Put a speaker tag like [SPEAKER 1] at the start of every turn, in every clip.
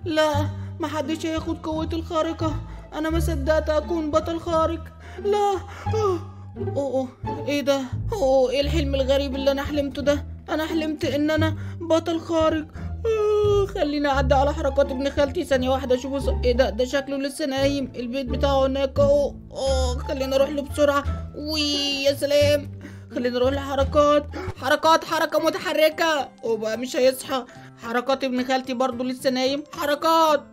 [SPEAKER 1] لا، محدش هياخد قوتي الخارقة. انا ما صدقت اكون بطل خارق. لا. اوه ايه ده؟ ايه الحلم الغريب اللي انا حلمته ده؟ انا حلمت ان انا بطل خارق. خليني اعدي على حركات ابن خالتي ثانية واحدة اشوفه. ايه ده شكله لسه نايم. البيت بتاعه هناك اهو. خلينا اروح له بسرعة. يا سلام. خلينا نروح لحركات. حركة متحركة وبقى مش هيصحى. حركات ابن خالتي برضو لسه نايم. حركات.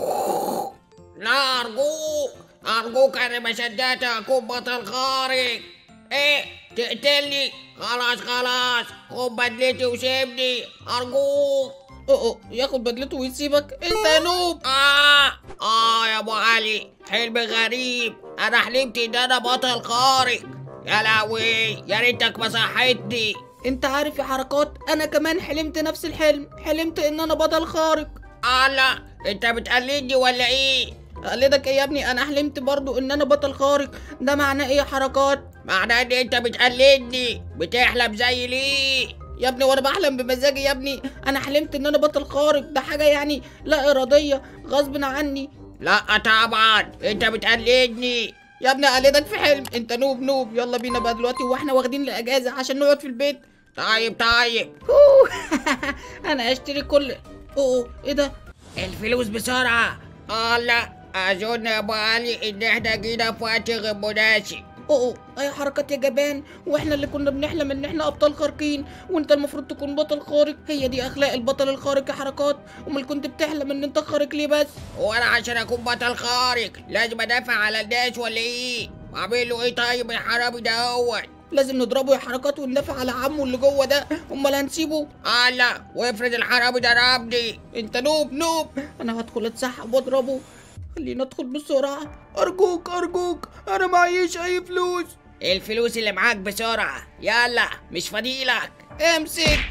[SPEAKER 2] لا أرجوك أنا ما صدقت أكون بطل خارق. إيه تقتلني؟ خلاص خد بدلتي وسيبني أرجوك.
[SPEAKER 1] ياخد بدلته ويسيبك انت يا نوب.
[SPEAKER 2] يا أبو علي، حلم غريب. أنا حلمت إن أنا بطل خارق. يا لهوي، يا ريتك ما صحتني.
[SPEAKER 1] انت عارف يا حركات، انا كمان حلمت نفس الحلم. حلمت ان انا بطل خارق.
[SPEAKER 2] لا، أنت بتقلدني ولا إيه؟
[SPEAKER 1] اقلدك ايه يا ابني؟ انا حلمت برضو ان انا بطل خارق. ده معناه ايه يا حركات؟
[SPEAKER 2] معناه ان انت بتقلدني. بتحلم زي ليه
[SPEAKER 1] يا ابني؟ وانا بحلم بمزاجي يا ابني. انا حلمت ان انا بطل خارق. ده حاجة يعني لا ارادية، غصب عني.
[SPEAKER 2] لا طبعا انت بتقلدني
[SPEAKER 1] يا ابني اقلدك في حلم؟ انت نوب. يلا بينا بقى دلوقتي واحنا واخدين الاجازة عشان نقعد في البيت.
[SPEAKER 2] طيب
[SPEAKER 1] انا هشتري كل ايه ده؟
[SPEAKER 2] الفلوس بسرعة. لا، اظن يا ابو علي ان احنا جينا في وقت غير مناسب.
[SPEAKER 1] اي حركات يا جبان. واحنا اللي كنا بنحلم ان احنا ابطال خارقين، وانت المفروض تكون بطل خارق. هي دي اخلاق البطل الخارق يا حركات. امال كنت بتحلم ان انت خارق ليه بس؟
[SPEAKER 2] وانا عشان اكون بطل خارق لازم ادافع على الناس ولا ايه؟ اعمل له ايه طيب الحرامي ده هو؟
[SPEAKER 1] لازم نضربه يا حركات وندافع على عمه اللي جوه ده. امال هنسيبه؟
[SPEAKER 2] لا، وافرض الحرامي ضربني.
[SPEAKER 1] انت نوب. انا هدخل اتسحب واضربه. خلينا ندخل بسرعة. أرجوك أنا معيش أي فلوس.
[SPEAKER 2] الفلوس اللي معاك بسرعة. يلا مش فاضيلك.
[SPEAKER 1] امسك.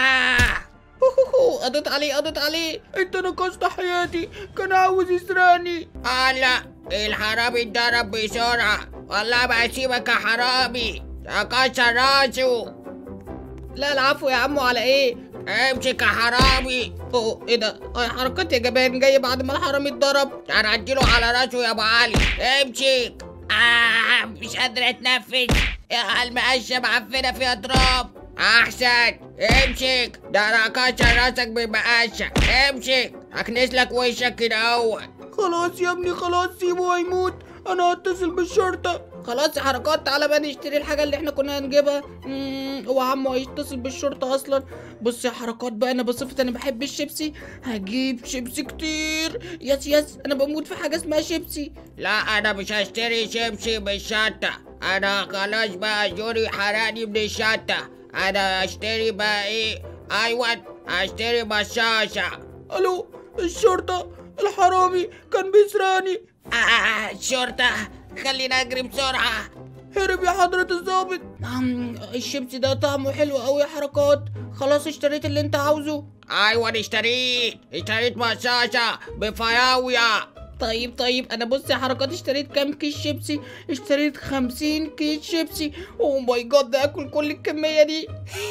[SPEAKER 1] قضيت عليه. انت نقصت حياتي. كان عاوز يسرقني.
[SPEAKER 2] لا، الحرامي اتضرب بسرعة. والله ما هسيبك يا حرامي. اكسر راسه.
[SPEAKER 1] لا العفو يا عمو. على ايه؟
[SPEAKER 2] امسك يا حرامي.
[SPEAKER 1] ايه ده؟ حركات يا جبان جاي بعد ما الحرامي اتضرب.
[SPEAKER 2] انا هديله على راسه يا ابو علي. امسك. مش قادر اتنفس. يا المقشه معفنه فيها تراب. احسن. امسك. ده انا هكسر راسك بالمقشه. امسك. هكنس لك وشك كده اهو.
[SPEAKER 1] خلاص يا ابني خلاص، سيبه هيموت. انا هتصل بالشرطة. خلاص يا حركات، تعالى بقى نشتري الحاجة اللي احنا كنا هنجيبها. هو عمو هيتصل بالشرطة اصلا. بص يا حركات بقى، انا بصفتي انا بحب الشيبسي. هجيب شيبسي كتير. يس انا بموت في حاجة اسمها شيبسي.
[SPEAKER 2] لا، انا مش هشتري شيبسي بالشطة. انا خلاص بقى زوري حرقني من الشطة. انا هشتري بقى ايه؟ ايوه، هشتري بشاشة.
[SPEAKER 1] الو الشرطة، الحرامي كان بيسرقني.
[SPEAKER 2] الشرطة، خلينا اجري بسرعة.
[SPEAKER 1] هرب يا حضرة الضابط. الشيبسي ده طعمه حلو قوي يا حركات. خلاص اشتريت اللي انت عاوزه؟
[SPEAKER 2] ايوه اشتريت بشاشة بفراولة.
[SPEAKER 1] طيب انا بص يا حركات، اشتريت كام كيس شيبسي؟ اشتريت 50 كيس شيبسي. اوه ماي جاد، ده اكل كل الكمية دي.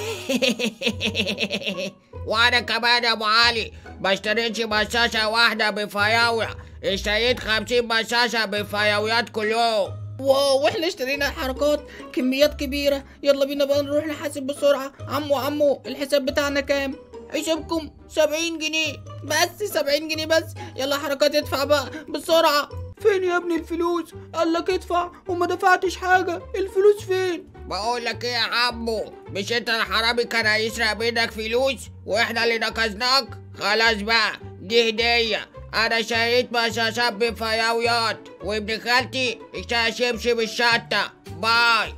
[SPEAKER 2] وانا كمان يا ابو علي ما اشتريتش بشاشة واحدة بفراولة. اشتريت 50 بشاشة بفراولات كلهم.
[SPEAKER 1] واو، واحنا اشترينا حركات كميات كبيرة. يلا بينا بقى نروح نحاسب بسرعة. عمو الحساب بتاعنا كام؟ حسابكم 70 جنيه بس. 70 جنيه بس. يلا حركات ادفع بقى بسرعة. فين يا ابني الفلوس؟ قالك ادفع وما دفعتش حاجة. الفلوس فين؟
[SPEAKER 2] بقول لك ايه يا عمو، مش انت الحرامي كان هيسرق منك فلوس واحنا اللي نقصناك؟ خلاص بقى، دي هدية. انا شريت بشاشات بفراولات، وابن خالتي اشترى شيبسي بالشطة. باي.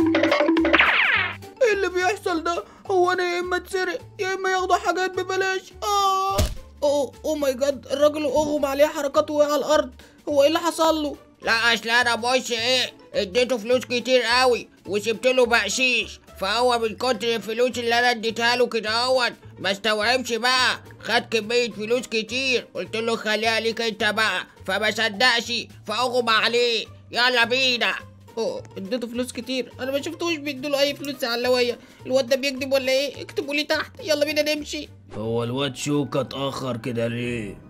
[SPEAKER 1] ايه اللي بيحصل ده؟ هو انا يا اما اتسرق يا اما ياخدوا حاجات ببلاش. اوه ماي جاد، الراجل اغمى عليه حركات وقع على الارض. هو ايه اللي حصل له؟
[SPEAKER 2] لا اصل انا بص ايه، اديته فلوس كتير قوي وسبت له بقشيش، فهو من كتر الفلوس اللي انا اديتها له كده اهوت ما استوعبش بقى، خد كمية فلوس كتير. قلت له خليها ليك انت بقى، فما صدقش فاغمى عليه. يلا بينا.
[SPEAKER 1] اديته فلوس كتير؟ انا ما شفتوش بيدوله اي فلوس يا علوية. الواد ده بيكذب ولا ايه؟ اكتبوا لي تحت. يلا بينا نمشي.
[SPEAKER 3] هو الواد شوكة اتأخر كده ليه؟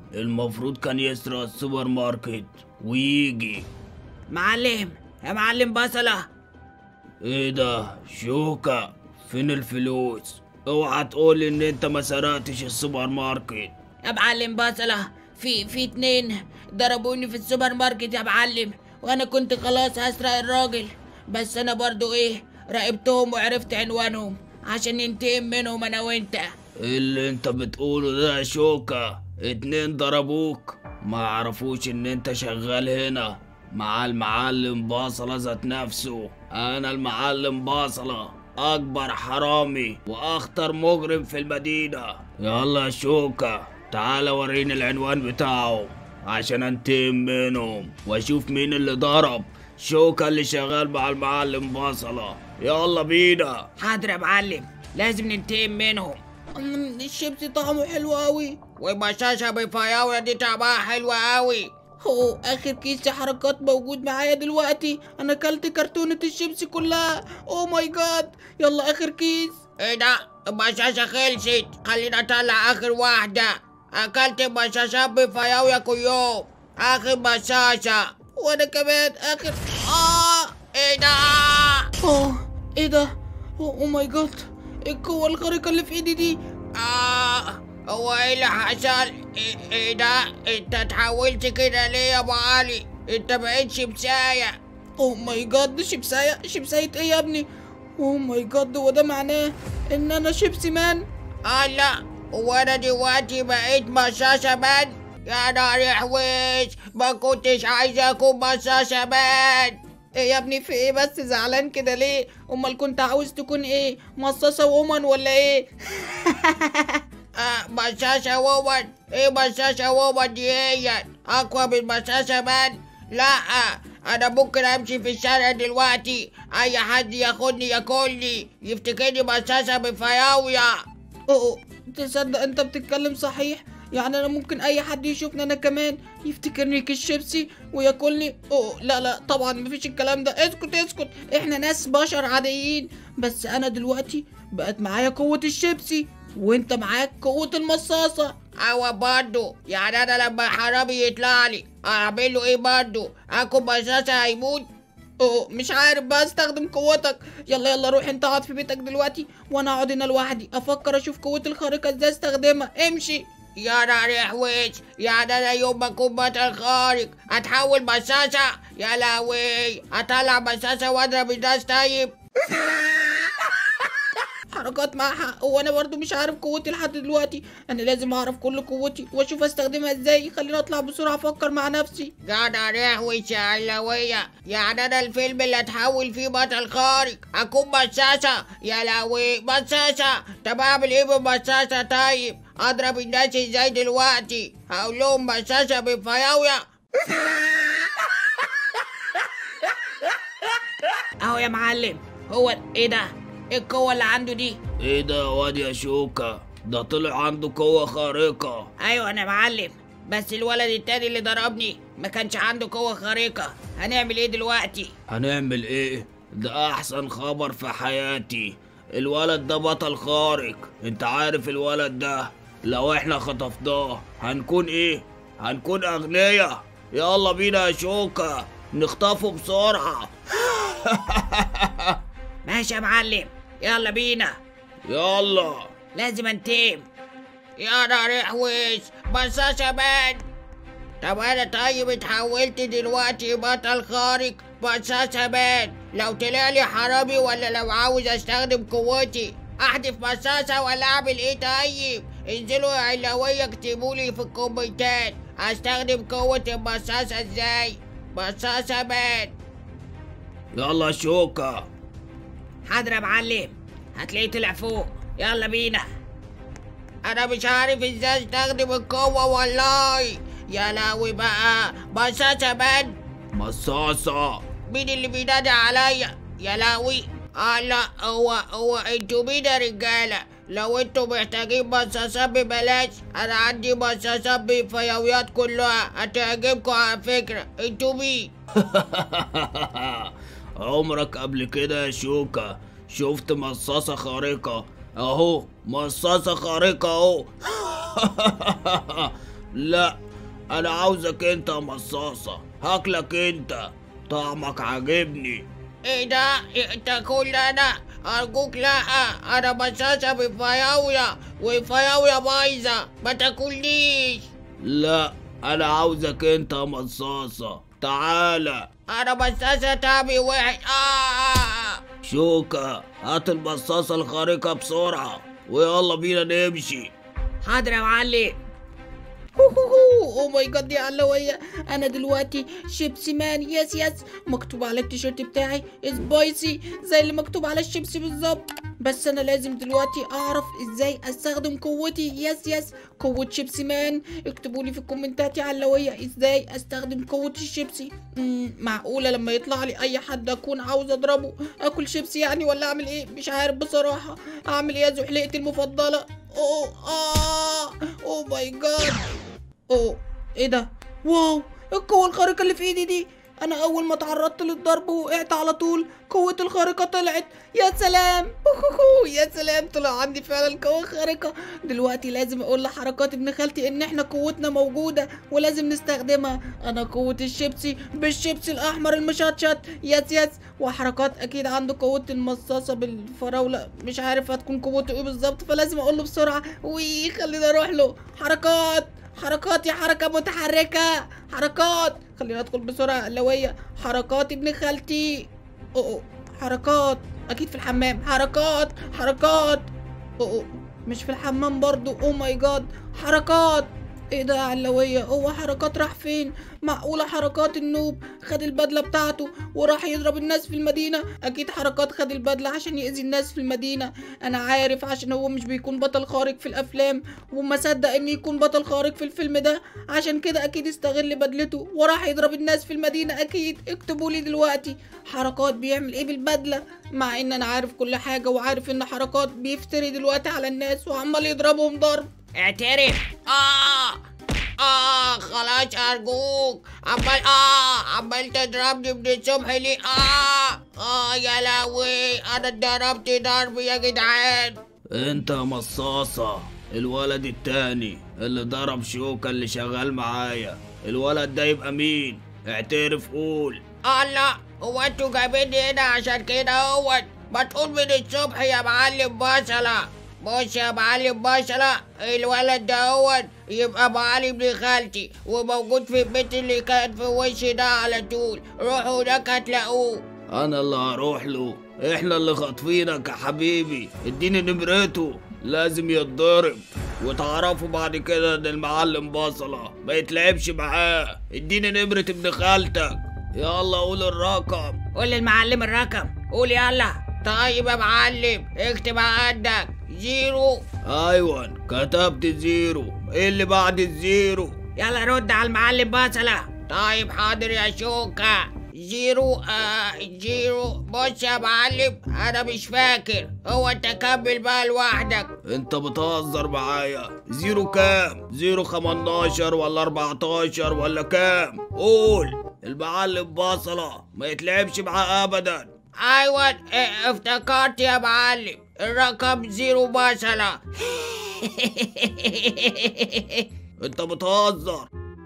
[SPEAKER 3] المفروض كان يسرق السوبر ماركت ويجي.
[SPEAKER 1] معلم، يا معلم بصلة.
[SPEAKER 3] ايه ده شوكة؟ فين الفلوس؟ اوعى تقول ان انت ما سرقتش السوبر ماركت.
[SPEAKER 1] يا معلم بصلة، في 2 ضربوني في السوبر ماركت يا معلم، وانا كنت خلاص هسرق الراجل، بس انا برضو راقبتهم وعرفت عنوانهم عشان ننتقم منهم انا وانت.
[SPEAKER 3] ايه اللي انت بتقوله ده يا شوكة؟ 2 ضربوك؟ ما عرفوش ان انت شغال هنا مع المعلم بصلة ذات نفسه. انا المعلم بصلة، اكبر حرامي واخطر مجرم في المدينة. يلا يا شوكة تعال وريني العنوان بتاعه عشان انتقم منهم واشوف مين اللي ضرب شوكة اللي شغال مع المعلم بصلة. يلا بينا.
[SPEAKER 1] حاضر يا معلم، لازم ننتقم منهم. الشيبسي طعمه حلو قوي،
[SPEAKER 2] وبشاشة بفياوية دي طعمها حلوة قوي.
[SPEAKER 1] اخر كيس حركات موجود معايا دلوقتي، انا اكلت كرتونة الشيبسي كلها. اوه ماي جاد، يلا اخر كيس.
[SPEAKER 2] ايه ده؟ البشاشة خلصت، خلينا نطلع اخر واحدة. اكلت بشاشات بفياوية كل يوم، اخر بشاشة.
[SPEAKER 1] وانا كمان اخر.
[SPEAKER 2] ايه ده؟
[SPEAKER 1] ايه ده؟ اوه ماي جاد، القوة الخارقة اللي في ايدي دي.
[SPEAKER 2] هو ايه اللي حصل؟ ايه ده؟ انت اتحولت كده ليه يا ابو علي؟ انت بقيت شمساية.
[SPEAKER 1] اوه ماي جاد، شمساية؟ شمساية ايه يا ابني؟ اوه ماي جاد، هو ده معناه ان انا شيبسي مان؟
[SPEAKER 2] لا، هو انا دلوقتي بقيت مصاصة مان؟ يا نهار يحوش، ما كنتش عايز اكون مصاصة مان.
[SPEAKER 1] ايه يا ابني في ايه بس؟ زعلان كده ليه؟ امال كنت عاوز تكون ايه؟ مصاصة وومن ولا ايه؟
[SPEAKER 2] مصاصة وومن؟ ايه مصاصة وومن دي؟ هي اقوى من مصاصة مان؟ لا، انا ممكن امشي في الشارع دلوقتي اي حد ياخدني ياكلني يفتكرني مصاصة بفياوية.
[SPEAKER 1] اوه، تصدق انت بتتكلم صحيح؟ يعني انا ممكن اي حد يشوفني انا كمان يفتكرني كيس شيبسي وياكلني؟ اوه لا طبعا مفيش الكلام ده. اسكت، احنا ناس بشر عاديين، بس انا دلوقتي بقت معايا قوة الشيبسي وانت معاك قوة المصاصة.
[SPEAKER 2] برضو يعني انا لما حرامي يطلع لي اعمل له ايه برضو؟ اكون مصاصة هيموت؟
[SPEAKER 1] مش عارف بقى استخدم قوتك. يلا روح انت اقعد في بيتك دلوقتي وانا اقعد هنا لوحدي افكر اشوف قوتي الخارقة ازاي استخدمها. امشي.
[SPEAKER 2] يا نهار يحوش، يعني انا يوم ما اكون بطل خارق اتحول مصاصة؟ يا لهوي، اطلع مصاصة واضرب الناس طيب؟
[SPEAKER 1] حركات مع حق، وانا برضو مش عارف قوتي لحد دلوقتي. انا لازم اعرف كل قوتي واشوف استخدمها ازاي. خليني اطلع بسرعة افكر مع نفسي.
[SPEAKER 2] يا نهار يحوش يا علوية، يعني انا الفيلم اللي اتحول فيه بطل خارق اكون مصاصة؟ يا لهوي مصاصة. طب اعمل ايه بالمصاصة طيب؟ اضرب الناس ازاي دلوقتي؟ هقول لهم مصاصة بفياوية؟
[SPEAKER 1] اهو يا معلم. هو ايه ده؟ ايه القوة اللي عنده دي؟
[SPEAKER 3] ايه ده يا واد يا شوكة؟ ده طلع عنده قوة خارقة.
[SPEAKER 1] ايوه انا معلم، بس الولد التاني اللي ضربني ما كانش عنده قوة خارقة. هنعمل ايه دلوقتي؟
[SPEAKER 3] هنعمل ايه؟ ده احسن خبر في حياتي. الولد ده بطل خارق. انت عارف الولد ده لو احنا خطفناه هنكون ايه؟ هنكون اغنياء. يلا بينا يا شوكة نخطفه بسرعة.
[SPEAKER 1] ماشي يا معلم، يلا بينا.
[SPEAKER 3] يلا
[SPEAKER 1] لازم انتقم.
[SPEAKER 2] يا نهار يحوش، مصاصة مان. طب انا طيب اتحولت دلوقتي بطل خارق مصاصة مان، لو طلع لي حرامي ولا لو عاوز استخدم قوتي احدف مصاصة ولا اعمل ايه طيب؟ انزلوا يا علوية اكتبولي في الكومنتات استخدم قوة المصاصة ازاي؟ مصاصة مان.
[SPEAKER 3] يلا يا شوكة.
[SPEAKER 1] حاضر يا معلم، هتلاقيه طلع فوق. يلا بينا.
[SPEAKER 2] انا مش عارف ازاي استخدم القوة والله. يا لهوي بقى، مصاصة مان.
[SPEAKER 3] مصاصة؟
[SPEAKER 2] مين اللي بينادي عليا؟ يا لهوي. لا، هو انتوا مين يا رجالة؟ لو انتوا محتاجين مصاصات ببلاش انا عندي مصاصات بفياويات كلها هتعجبكم على فكرة. انتوا مين؟
[SPEAKER 3] عمرك قبل كده يا شوكة شفت مصاصة خارقة؟ اهو مصاصة خارقة اهو. لا، انا عاوزك انت يا مصاصة، هاكلك انت، طعمك عاجبني.
[SPEAKER 2] ايه ده؟ تاكل انا؟ ارجوك لا، انا مصاصة بفياوية والفياوية بايظة، ما تاكلنيش.
[SPEAKER 3] لا، انا عاوزك انت يا مصاصة، تعالى.
[SPEAKER 2] انا مصاصة طعمي وحش.
[SPEAKER 3] شوكة، هات المصاصة الخارقة بسرعة ويلا بينا نمشي.
[SPEAKER 2] حاضر يا معلم.
[SPEAKER 1] اوه ماي جاد يا علوية، انا دلوقتي شيبسي مان. يس مكتوب على التيشيرت بتاعي سبايسي زي اللي مكتوب على الشيبسي بالظبط. بس انا لازم دلوقتي اعرف ازاي استخدم قوتي. يس قوة شيبسي مان. اكتبوا لي في الكومنتات يا علوية ازاي استخدم قوة الشيبسي. معقولة لما يطلع لي اي حد اكون عاوز اضربه اكل شيبسي يعني، ولا اعمل ايه؟ مش عارف بصراحة اعمل ايه يا زحليقتي المفضلة. اوه ماي جاد. ايه ده؟ واو، القوة الخارقة اللي في ايدي دي. انا اول ما تعرضت للضرب وقعت على طول قوة الخارقة طلعت. يا سلام. يا سلام، طلع عندي فعلا قوة خارقة. دلوقتي لازم اقول لحركات ابن خالتي ان احنا قوتنا موجودة ولازم نستخدمها. انا قوة الشيبسي بالشيبسي الاحمر المشطشط. يس وحركات اكيد عنده قوة المصاصة بالفراولة، مش عارف هتكون قوته ايه بالظبط، فلازم اقول له بسرعة. خلينا اروح له. حركات يا حركة متحركة. حركات، خلينا ادخل بسرعة علوية. حركات ابن خالتي. حركات اكيد في الحمام. حركات. مش في الحمام برضو. اوه ماي جاد. حركات. ايه ده يا علوية؟ هو حركات راح فين؟ معقولة حركات النوب خد البدلة بتاعته وراح يضرب الناس في المدينة؟ اكيد حركات خد البدلة عشان يأذي الناس في المدينة. انا عارف عشان هو مش بيكون بطل خارق في الافلام وما صدق ان يكون بطل خارق في الفيلم ده، عشان كده اكيد استغل بدلته وراح يضرب الناس في المدينة. اكيد اكتبوا لي دلوقتي حركات بيعمل ايه بالبدلة، مع ان انا عارف كل حاجة وعارف ان حركات بيفتري دلوقتي على الناس وعمال يضربهم ضرب.
[SPEAKER 2] اعترف. خلاص ارجوك. عمال تضربني من الصبح ليه؟ يا لهوي، انا اتضربت ضرب يا جدعان.
[SPEAKER 3] انت يا مصاصة الولد التاني اللي ضرب شوكة اللي شغال معايا، الولد ده يبقى مين؟ اعترف قول.
[SPEAKER 2] الله، هو انتوا جايبيني هنا عشان كده؟ ما تقول من الصبح يا معلم بصلة. بص يا معلم بصلة، الولد ده يبقى معلم ابن خالتي وموجود في البيت اللي كان في وشي ده على طول. روحوا هناك هتلاقوه.
[SPEAKER 3] انا اللي هروح له، احنا اللي خاطفينك يا حبيبي، اديني نمرته، لازم يتضرب وتعرفوا بعد كده ان المعلم بصلة ما يتلعبش معاه. اديني نمرة ابن خالتك، يلا قول الرقم.
[SPEAKER 2] قول للمعلم الرقم، قول يلا. طيب يا معلم اكتب عندك 0.
[SPEAKER 3] ايوه كتبت 0. ايه اللي بعد الزيرو؟
[SPEAKER 2] يلا رد على المعلم بصلة. طيب حاضر يا شوكة. 0. 0. بص يا معلم انا مش فاكر، هو انت كمل بقى لوحدك.
[SPEAKER 3] انت بتهزر معايا. 0 كام؟ 0 15 ولا 14 ولا كام؟ قول. المعلم بصلة ما يتلعبش معاه ابدا.
[SPEAKER 2] ايوه افتكرت يا معلم، الرقم 0 بصلة.
[SPEAKER 3] انت بتهزر.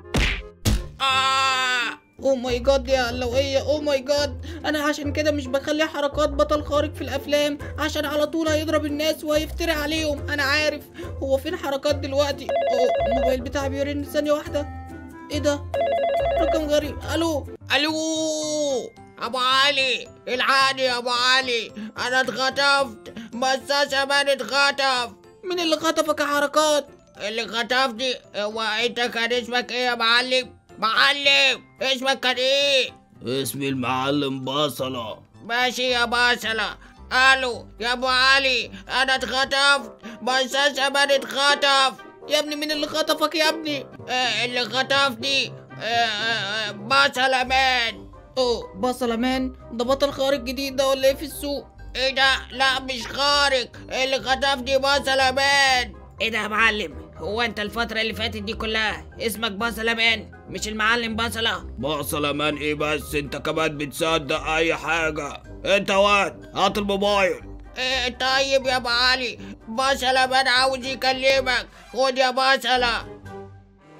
[SPEAKER 1] اوه ماي جاد يا علوية. اوه ماي جاد، انا عشان كده مش بخلي حركات بطل خارق في الافلام، عشان على طول هيضرب الناس وهيفتري عليهم. انا عارف هو فين حركات دلوقتي. الموبايل بتاعي بيرن، ثانية واحدة. ايه ده؟ رقم غريب. الو
[SPEAKER 2] ابو علي، الحقني يا ابو علي، انا اتخطفت. مصاصة مان اتخطف.
[SPEAKER 1] مين اللي خطفك يا حركات؟
[SPEAKER 2] اللي خطفني هو انت. كان اسمك ايه يا معلم؟ اسمك كان ايه؟
[SPEAKER 3] اسمي المعلم بصلة.
[SPEAKER 2] ماشي يا بصلة. الو يا ابو علي، انا اتخطفت. مصاصة مان اتخطف.
[SPEAKER 1] يا ابني مين اللي خطفك يا ابني؟
[SPEAKER 2] اللي خطفني بصلة مان.
[SPEAKER 1] بصلة مان ده بطل خارق جديد ده ولا ايه في السوق؟
[SPEAKER 2] ايه ده؟ لا مش خارق، اللي خطفني بصلة مان. ايه ده يا معلم؟ هو انت الفترة اللي فاتت دي كلها اسمك بصلة مان مش المعلم بصلة؟
[SPEAKER 3] بصلة مان ايه بس؟ انت كمان بتصدق اي حاجة. انت واد هات الموبايل.
[SPEAKER 2] طيب يا ابو علي، بصلة مان عاوز يكلمك. خد يا بصلة.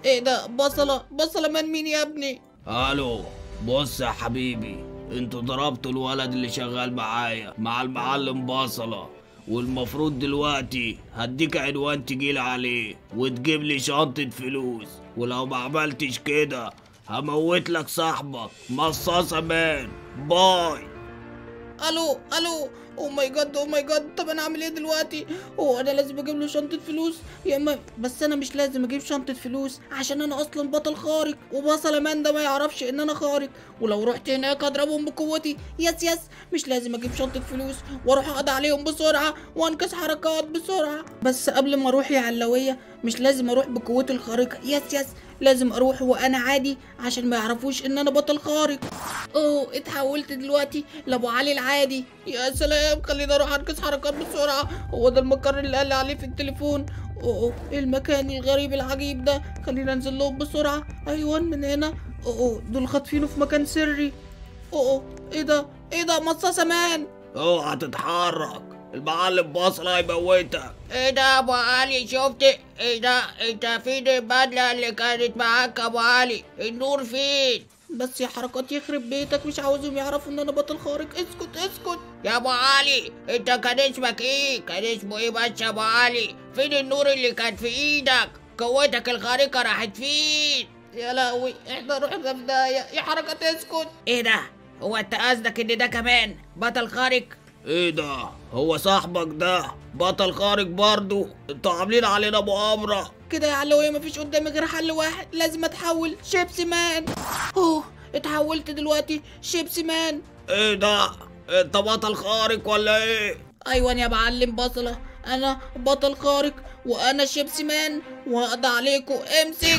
[SPEAKER 1] ايه ده؟ بصلة من مين يا ابني؟
[SPEAKER 3] الو، بص يا حبيبي، انتوا ضربتوا الولد اللي شغال معايا مع المعلم بصلة، والمفروض دلوقتي هديك عنوان تجيلي عليه وتجيب لي شنطة فلوس، ولو ما عملتش كده هموت لك صاحبك مصاصة مان. باي.
[SPEAKER 1] الو او ماي جاد، طب انا اعمل ايه دلوقتي؟ هو انا لازم اجيب له شنطه فلوس يا اما؟ بس انا مش لازم اجيب شنطه فلوس عشان انا اصلا بطل خارق، وبصل مان ده ما يعرفش ان انا خارق، ولو رحت هناك هضربهم بقوتي. يس مش لازم اجيب شنطه فلوس واروح اقضي عليهم بسرعه وانكس حركات بسرعه. بس قبل ما اروح يا علويه مش لازم اروح بقوتي الخارقه. يس لازم اروح وانا عادي عشان ما يعرفوش ان انا بطل خارق. اوه اتحولت دلوقتي لابو علي العادي. يا سلام، خليني اروح انكس حركات بسرعه. هو ده المقر اللي قال لي عليه في التليفون. اوه ايه المكان الغريب العجيب ده؟ خلينا انزل لهم بسرعه. ايوه من هنا. اوه دول خاطفينه في مكان سري. اوه ايه ده مصاصه مان.
[SPEAKER 3] اوعى تتحرك، المعلم بصلة هيموتك.
[SPEAKER 2] ايه ده يا ابو علي؟ شفت ايه ده؟ انت فين البدله اللي كانت معاك يا ابو علي؟ النور فين؟
[SPEAKER 1] بس يا حركات يخرب بيتك، مش عاوزهم يعرفوا ان انا بطل خارق. اسكت.
[SPEAKER 2] يا ابو علي انت كان اسمك ايه؟ كان اسمه ايه بس يا ابو علي؟ فين النور اللي كان في ايدك؟ قوتك الخارقه راحت فين؟
[SPEAKER 1] يا لهوي احنا رحنا في داهيه. يا حركات اسكت.
[SPEAKER 2] ايه ده؟ هو انت قصدك ان ده كمان بطل خارق؟
[SPEAKER 3] ايه ده؟ هو صاحبك ده بطل خارق برضه؟ انتوا عاملين علينا مؤامرة
[SPEAKER 1] كده يا علوية. مفيش قدامي غير حل واحد، لازم اتحول شيبسي مان. اوه اتحولت دلوقتي شيبسي مان.
[SPEAKER 3] ايه ده؟ انت بطل خارق ولا ايه؟
[SPEAKER 1] ايوه يا معلم بصلة، انا بطل خارق وانا شيبسي مان وهقضي عليكم. امسك.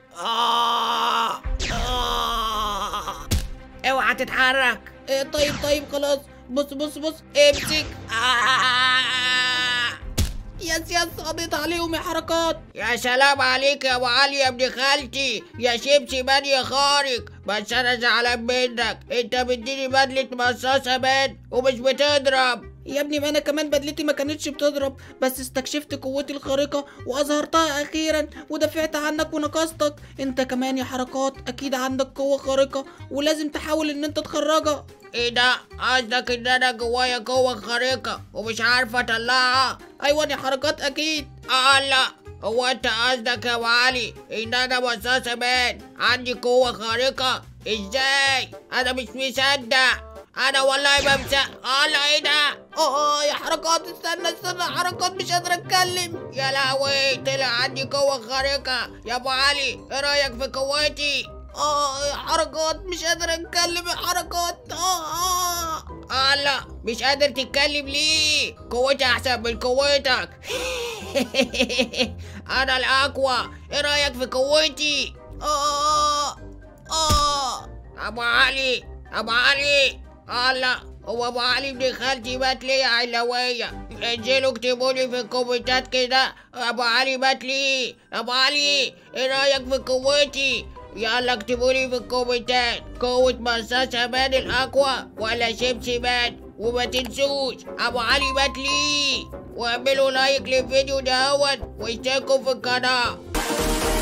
[SPEAKER 2] اوعى تتحرك.
[SPEAKER 1] إيه طيب خلاص. بص امسك. يس قضيت عليهم يا حركات.
[SPEAKER 2] يا سلام عليك يا ابو علي يا ابن خالتي، يا شيبسي مان يا خارق. بس انا زعلان منك، انت مديني بدلة مصاصة مان ومش بتضرب.
[SPEAKER 1] يا ابني ما انا كمان بدلتي ما كانتش بتضرب، بس استكشفت قوتي الخارقة واظهرتها اخيرا ودافعت عنك ونقصتك. انت كمان يا حركات اكيد عندك قوة خارقة ولازم تحاول ان انت تخرجها.
[SPEAKER 2] ايه ده؟ قصدك ان انا جوايا قوة خارقة ومش عارفة اطلعها؟
[SPEAKER 1] ايوه يا حركات اكيد.
[SPEAKER 2] لا، هو انت قصدك يا ابو علي ان انا مصاصة مان عندي قوة خارقة؟ ازاي؟ انا مش مصدق، انا والله ما مصدق. لا ايه ده؟
[SPEAKER 1] يا حركات استنى حركات مش قادر اتكلم.
[SPEAKER 2] يا لهوي طلع عندي قوة خارقة. يا ابو علي ايه رايك في قوتي؟
[SPEAKER 1] يا حركات مش قادر اتكلم يا حركات.
[SPEAKER 2] لا مش قادر تتكلم ليه؟ قوتي احسن من قوتك. انا الاقوى، ايه رايك في قوتي؟ ابو علي لا، هو ابو علي ابن خالتي مات ليه يا علوية؟ انزلوا اكتبوا لي في الكومنتات كده ابو علي مات ليه. ابو علي ايه رايك في قوتي؟ يلا اكتبوا لي في الكومنتات قوة مصاصة مان الاقوى ولا شيبسي مان، وما تنسوش ابو علي مات ليه، واعملوا لايك للفيديو دهوت واشتركوا في القناة.